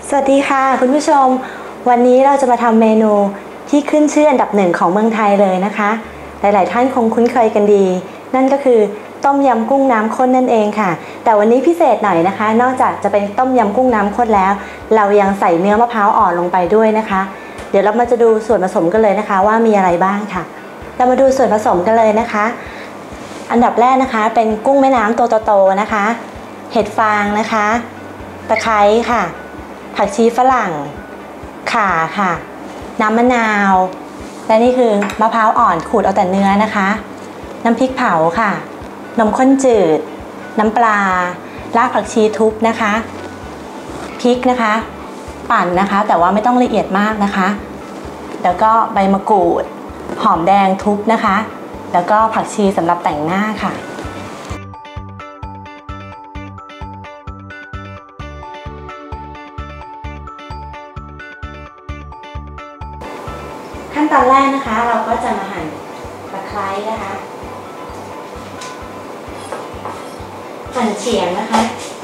สวัสดีค่ะคุณผู้ชมวันนี้เราจะมาทำเมนูที่ขึ้นชื่ออันดับหนึ่งของเมืองไทยเลยนะคะหลายๆท่านคงคุ้นเคยกันดีนั่นก็คือต้มยำกุ้งน้ำข้นนั่นเองค่ะแต่วันนี้พิเศษหน่อยนะคะนอกจากจะเป็นต้มยำกุ้งน้ำข้นแล้วเรายังใส่เนื้อมะพร้าวอ่อนลงไปด้วยนะคะเดี๋ยวเรามาจะดูส่วนผสมกันเลยนะคะว่ามีอะไรบ้างค่ะเรามาดูส่วนผสมกันเลยนะคะอันดับแรกนะคะเป็นกุ้งแม่น้ำตัวโตๆนะคะเห็ดฟางนะคะตะไคร้ค่ะผักชีฝรั่งข่าค่ะน้ำมะนาวและนี่คือมะพร้าวอ่อนขูดเอาแต่เนื้อนะคะน้ำพริกเผาค่ะนมข้นจืดน้ำปลารากผักชีทุบนะคะพริกนะคะปั่นนะคะแต่ว่าไม่ต้องละเอียดมากนะคะแล้วก็ใบมะกรูดหอมแดงทุบนะคะแล้วก็ผักชีสำหรับแต่งหน้าค่ะขั้นตอนแรกนะคะเราก็จะมาหั่นตะไคร้นะคะหั่นเฉียงนะคะ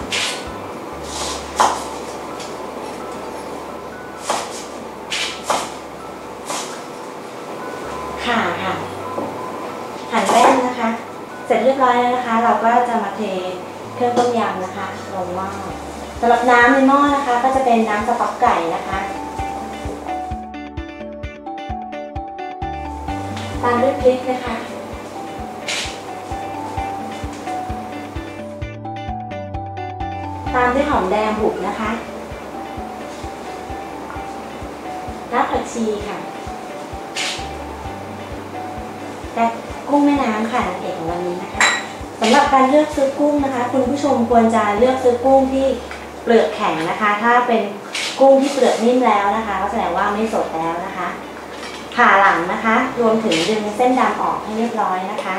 ข่าค่ะหั่นแว่นนะคะเสร็จเรียบร้อยแล้วนะคะเราก็จะมาเทเครื่องต้มยำนะคะลงหม้อสำหรับน้ำในหม้อนะคะก็จะเป็นน้ำสต๊อกไก่นะคะตามด้วยพริกนะคะตามด้วยหอมแดงบุบนะคะรากผักชีค่ะและกุ้งแม่น้ำค่ะนางเอกของวันนี้นะคะสำหรับการเลือกซื้อกุ้งนะคะคุณผู้ชมควรจะเลือกซื้อกุ้งที่เปลือกแข็งนะคะถ้าเป็นกุ้งที่เปลือกนิ่มแล้วนะคะก็แสดงว่าไม่สดแล้วนะคะผ่าหลังนะคะรวมถึงดึงเส้นดำออกให้เรียบร้อยนะคะ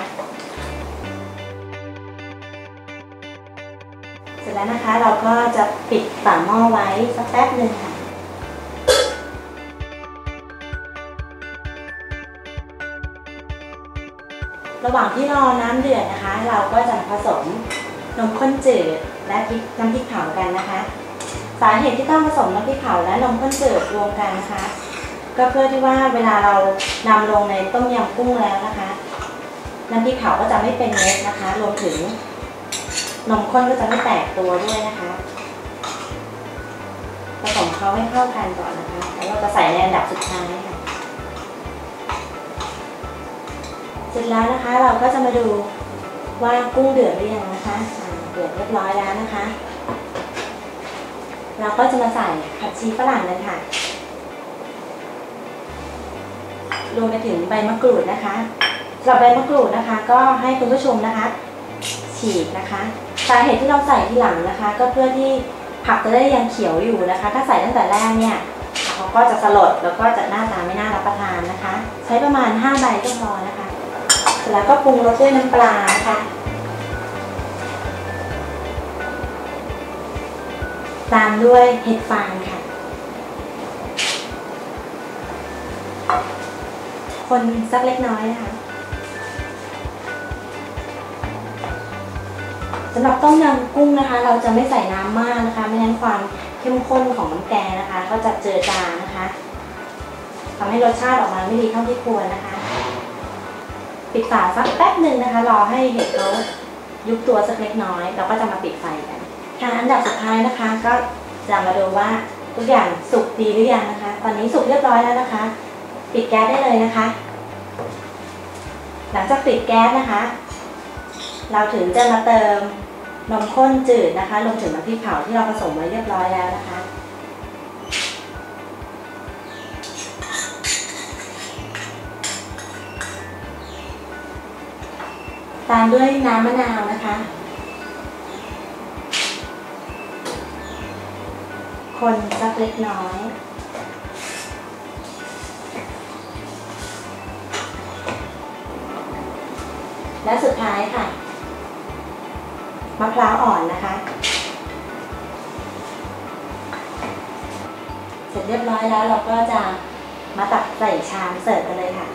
เสร็จแล้วนะคะเราก็จะปิดฝาหม้อไว้สักแป๊บหนึ่งค่ะระหว่างที่รอน้ำเดือดนะคะเราก็จะผสมนมข้นจืดและน้ำพริกเผากันนะคะสาเหตุที่ต้องผสมน้ำพริกเผาและนมข้นจืดรวมกันนะคะก็เพื่อที่ว่าเวลาเรานำลงในต้มยำกุ้งแล้วนะคะน้ำพริกเผาก็จะไม่เป็นเม็ดนะคะรวมถึงนมข้นก็จะไม่แตกตัวด้วยนะคะผสมเขาให้เข้ากันก่อนนะคะแล้วเราจะใส่ในอันดับสุดท้ายค่ะเสร็จแล้วนะคะเราก็จะมาดูว่ากุ้งเดือดหรือยังนะคะเดือดเรียบร้อยแล้วนะคะเราก็จะมาใส่ผักชีฝรั่งเลยค่ะรวมไปถึงใบมะกรูดนะคะสำหรับใบมะกรูดนะคะก็ให้คุณผู้ชมนะคะฉีกนะคะสาเหตุที่เราใส่ทีหลังนะคะก็เพื่อที่ผักจะได้ยังเขียวอยู่นะคะถ้าใส่ตั้งแต่แรกเนี่ยเขาก็จะสลดแล้วก็จะหน้าตาไม่น่ารับประทานนะคะใช้ประมาณ5ใบก็พอนะคะแล้วก็ปรุงรสด้วยน้ำปลานะคะตามด้วยเห็ดฟางค่ะคนสักเล็กน้อยนะคะสำหรับต้มยำกุ้งนะคะเราจะไม่ใส่น้ำมากนะคะไม่งั้นความเข้มข้นของน้ำแกงนะคะก็จะเจือจางนะคะทำให้รสชาติออกมาไม่ดีเท่าที่ควรนะคะปิดฝาสักแป๊บหนึ่งนะคะรอให้เห็ดเขายุบตัวสักเล็กน้อยเราก็จะมาปิดไฟกันค่ะอันดับสุดท้ายนะคะก็จะมาดูว่าทุกอย่างสุกดีหรือยังนะคะตอนนี้สุกเรียบร้อยแล้วนะคะปิดแก๊สได้เลยนะคะหลังจากปิดแก๊สนะคะเราถึงจะมาเติมนมข้นจืดนะคะรวมถึงน้ำพริกเผาที่เราผสมไว้เรียบร้อยแล้วนะคะตามด้วยน้ำมะนาวนะคะคนสักเล็กน้อยและสุดท้ายค่ะมะพร้าวอ่อนนะคะเสร็จเรียบร้อยแล้วเราก็จะมาตักใส่ชามเสิร์ฟกันเลยค่ะ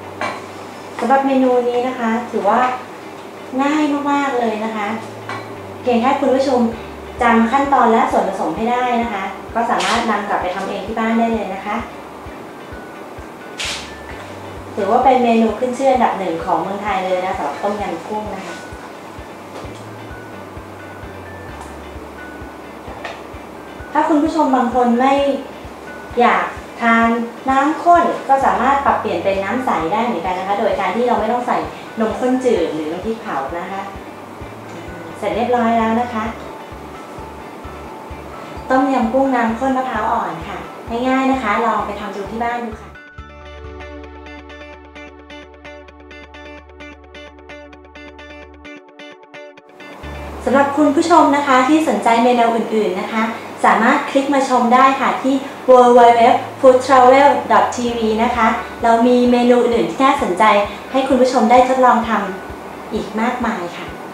สำหรับเมนูนี้นะคะถือว่าง่ายมากๆเลยนะคะพียงแค่คุณผู้ชมจำขั้นตอนและส่วนผสมให้ได้นะคะก็สามารถนำกลับไปทำเองที่บ้านได้เลยนะคะถือว่าเป็นเมนูขึ้นชื่ออันดับหนึ่งของเมืองไทยเลยนะสำหรับต้มยำกุ้งนะคะถ้าคุณผู้ชมบางคนไม่อยากทานน้ำข้นก็สามารถปรับเปลี่ยนเป็นน้ำใสได้เหมือนกันนะคะโดยการที่เราไม่ต้องใส่นมข้นจืดหรือน้ำพริกเผานะคะเสร็จเรียบร้อยแล้วนะคะต้มยำกุ้งน้ำข้นมะพร้าวอ่อนค่ะง่ายๆนะคะลองไปทำดูที่บ้านดูค่ะสำหรับคุณผู้ชมนะคะที่สนใจเมนูอื่นๆนะคะสามารถคลิกมาชมได้ค่ะที่ www.foodtravel.tv นะคะเรามีเมนูอื่นๆที่น่าสนใจให้คุณผู้ชมได้ทดลองทำอีกมากมายค่ะ